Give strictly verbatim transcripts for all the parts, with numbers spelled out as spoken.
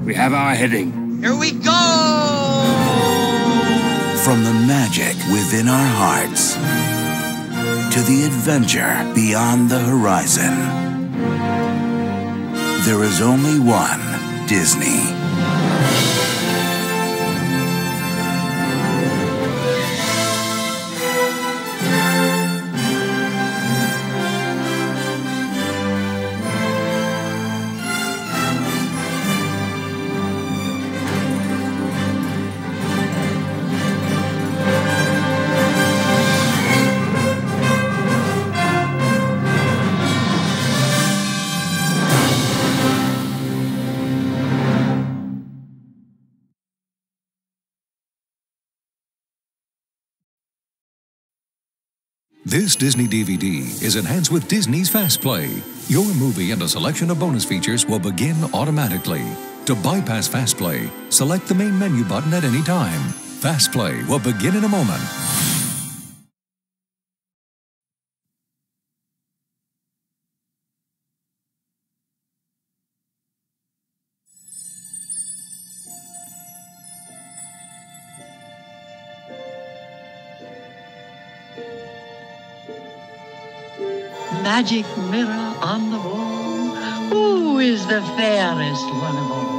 We have our heading. Here we go! From the magic within our hearts to the adventure beyond the horizon, there is only one Disney. This Disney D V D is enhanced with Disney's FastPlay. Your movie and a selection of bonus features will begin automatically. To bypass FastPlay, select the main menu button at any time. FastPlay will begin in a moment. Magic mirror on the wall, who is the fairest one of all?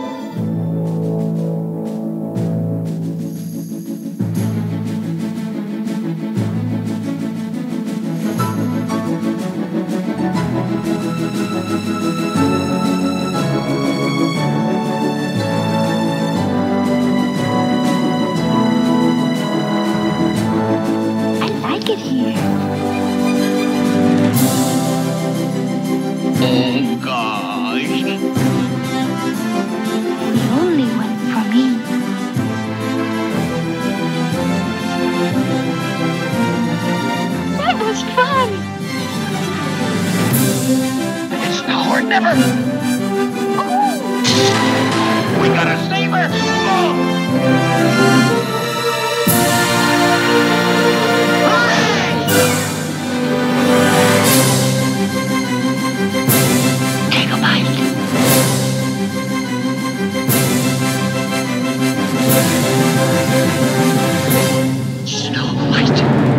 I like it here. Oh, gosh. The only one for me. That was fun. It's now or never. Oh. We gotta save her. Oh. Take a bite. Snow White.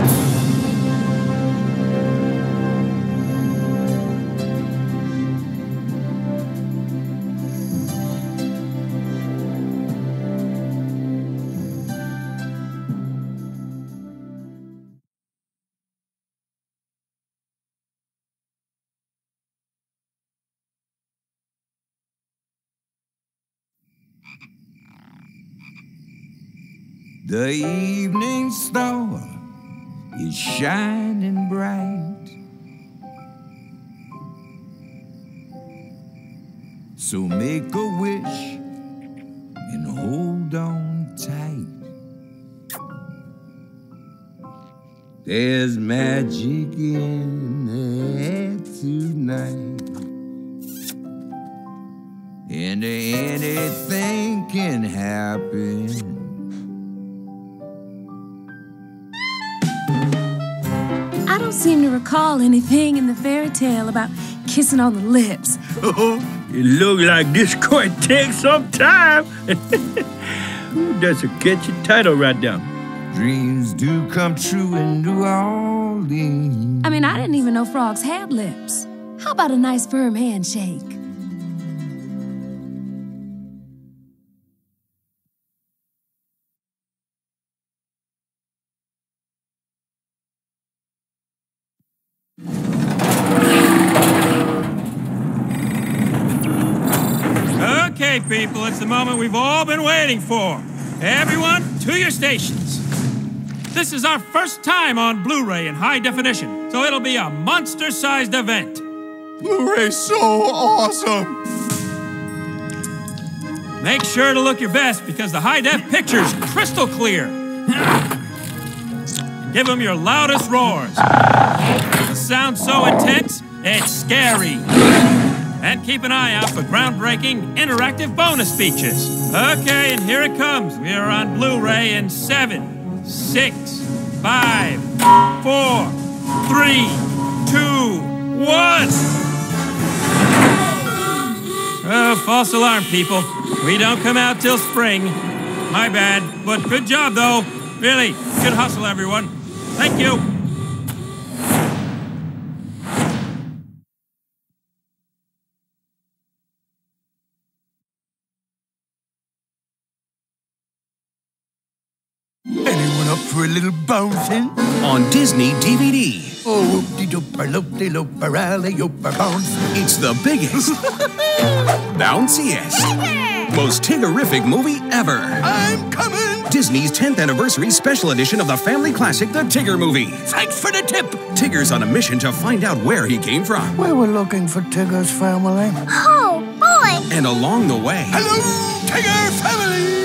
The evening star is shining bright, so make a wish and hold on tight. There's magic in the air tonight, and anything can happen. I don't seem to recall anything in the fairy tale about kissing on the lips. Oh, it looks like this could take some time. Ooh, that's a catchy title right down. Dreams do come true in New Orleans. I mean, I didn't even know frogs had lips. How about a nice firm handshake? Okay, people, it's the moment we've all been waiting for. Everyone, to your stations. This is our first time on Blu-ray in high definition, so it'll be a monster-sized event. Blu-ray's so awesome! Make sure to look your best because the high-def picture's crystal clear. Give them your loudest roars. The sound's so intense, it's scary. And keep an eye out for groundbreaking, interactive bonus features. Okay, and here it comes. We are on Blu-ray in seven, six, five, four, three, two, one. Oh, false alarm, people. We don't come out till spring. My bad, but good job, though. Really, good hustle, everyone. Thank you. Anyone up for a little bouncing? On Disney D V D. Oh, whoop-de-dooper, loop-de-looper, alley-ooper, bounce. It's the biggest, bounciest, most Tiggerific movie ever. I'm coming! Disney's tenth anniversary special edition of the family classic, The Tigger Movie. Thanks for the tip! Tigger's on a mission to find out where he came from. We were looking for Tigger's family. Oh, boy! And along the way... Hello, Tigger family!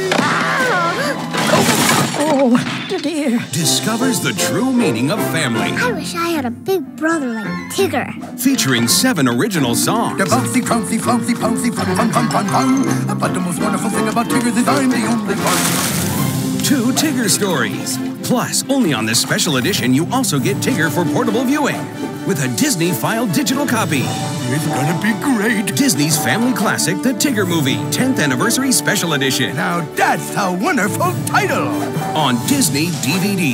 Oh, dear. discovers the true meaning of family. I wish I had a big brother like Tigger. Featuring seven original songs. The bouncy, bouncy, flouncy, bouncy, fun, fun, fun, fun, fun. But the most wonderful thing about Tigger is I'm the only one. Two Tigger stories. Plus, only on this special edition, you also get Tigger for portable viewing with a Disney File digital copy. It's gonna be great. Disney's family classic, The Tigger Movie, tenth Anniversary Special Edition. Now that's a wonderful title. On Disney D V D.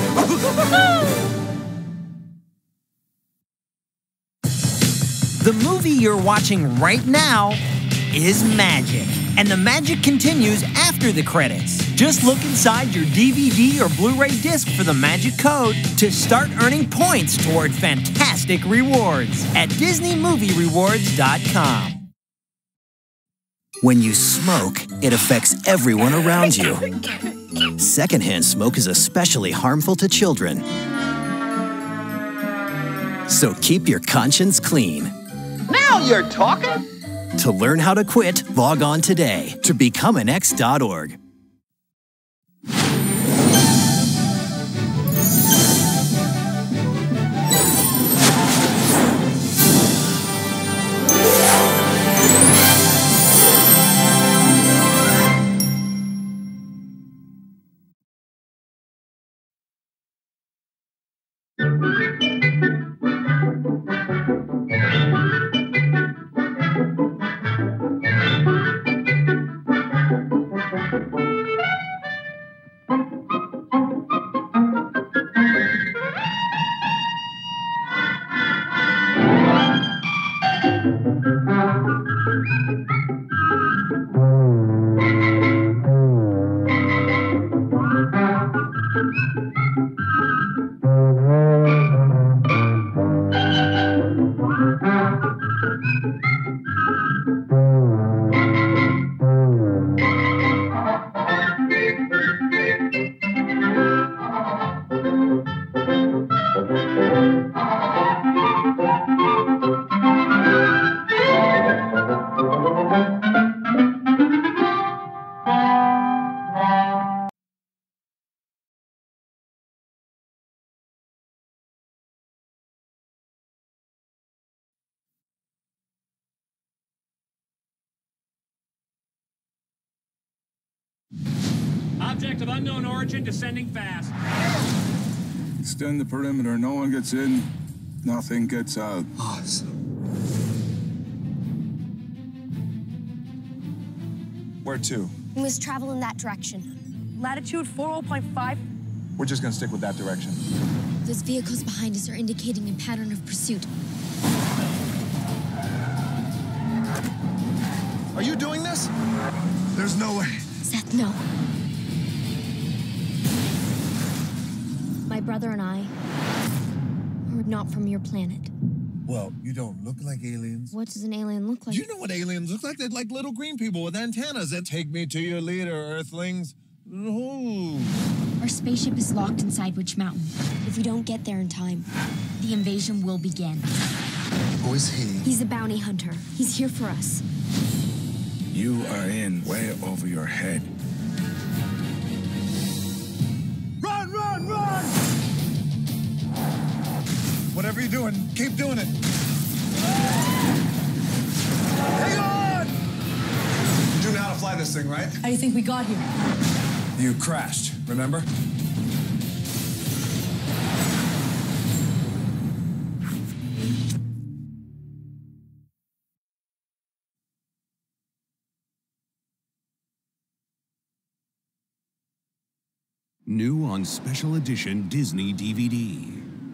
The movie you're watching right now is magic. And the magic continues after the credits. Just look inside your D V D or Blu-ray disc for the magic code to start earning points toward fantastic rewards at Disney Movie Rewards dot com. When you smoke, it affects everyone around you. Secondhand smoke is especially harmful to children. So keep your conscience clean. Now you're talking! To learn how to quit, log on today to become an x dot org. Object of unknown origin descending fast. Extend the perimeter. No one gets in. Nothing gets out. Awesome. Where to? We must travel in that direction. Latitude four oh point five. We're just gonna stick with that direction. Those vehicles behind us are indicating a pattern of pursuit. Are you doing this? There's no way. Seth, no. My brother and I are not from your planet. Well, you don't look like aliens. What does an alien look like? Do you know what aliens look like? They're like little green people with antennas that take me to your leader, Earthlings. Ooh. Our spaceship is locked inside Witch Mountain. If we don't get there in time, the invasion will begin. Who is he? He's a bounty hunter. He's here for us. You are in way over your head. Run, run, run! Whatever you're doing, keep doing it. Hang on! You do know how to fly this thing, right? How do you think we got here? You crashed, remember? New on Special Edition Disney D V D.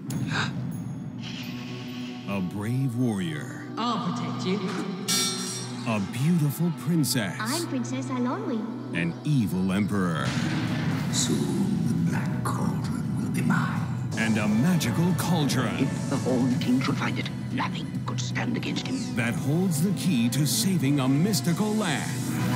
A brave warrior. I'll protect you. A beautiful princess. I'm Princess Alonwi. An evil emperor. Soon the black cauldron will be mine. And a magical cauldron. If the Horned King should find it, nothing could stand against him. That holds the key to saving a mystical land.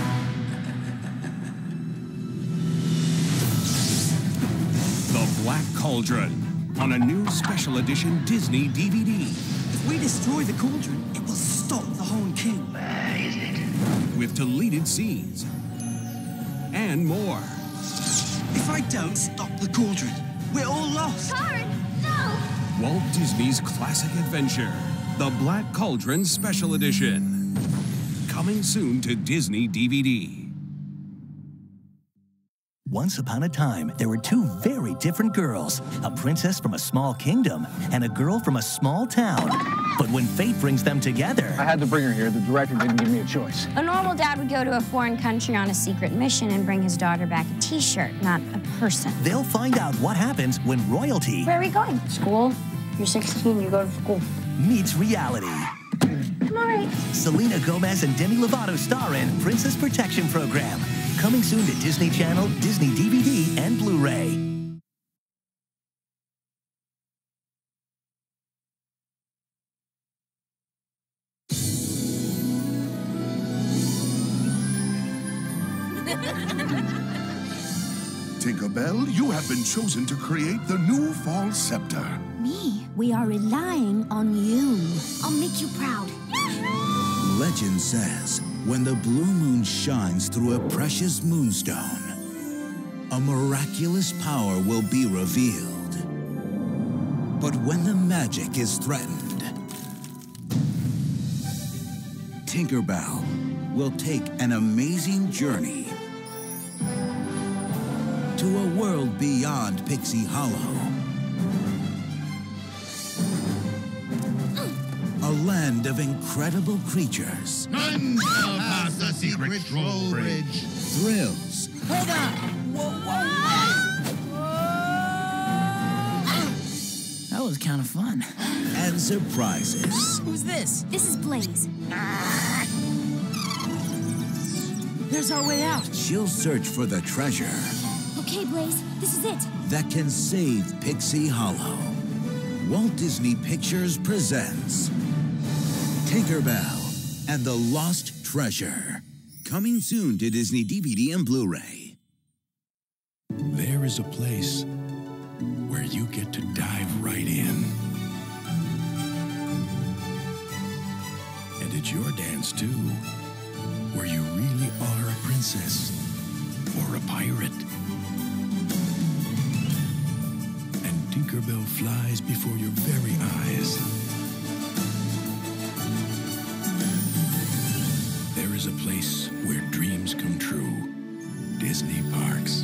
The Black Cauldron on a new Special Edition Disney D V D. If we destroy the cauldron, it will stop the Horned King. Where is it? With deleted scenes. And more. If I don't stop the cauldron, we're all lost. Karen, no! Walt Disney's classic adventure, The Black Cauldron Special Edition. Coming soon to Disney D V D. Once upon a time, there were two very different girls, a princess from a small kingdom and a girl from a small town. But when fate brings them together... I had to bring her here. The director didn't give me a choice. A normal dad would go to a foreign country on a secret mission and bring his daughter back a t-shirt, not a person. They'll find out what happens when royalty... Where are we going? School? You're sixteen, you go to school. ...meets reality. I'm all right. Selena Gomez and Demi Lovato star in Princess Protection Program. Coming soon to Disney Channel, Disney D V D, and Blu-ray. Tinkerbell, you have been chosen to create the new fall scepter. Me? We are relying on you. I'll make you proud. Legend says, when the blue moon shines through a precious moonstone, a miraculous power will be revealed. But when the magic is threatened, Tinkerbell will take an amazing journey to a world beyond Pixie Hollow. A land of incredible creatures. None shall pass the secret troll bridge. Thrills. Hold on! Whoa, whoa, whoa! That was kind of fun. And surprises. Who's this? This is Blaze. There's our way out. She'll search for the treasure. Okay, Blaze, this is it. That can save Pixie Hollow. Walt Disney Pictures presents Tinkerbell and the Lost Treasure. Coming soon to Disney D V D and Blu-ray. There is a place where you get to dive right in. And it's your dance, too, where you really are a princess or a pirate. And Tinkerbell flies before your very eyes. There is a place where dreams come true. Disney Parks.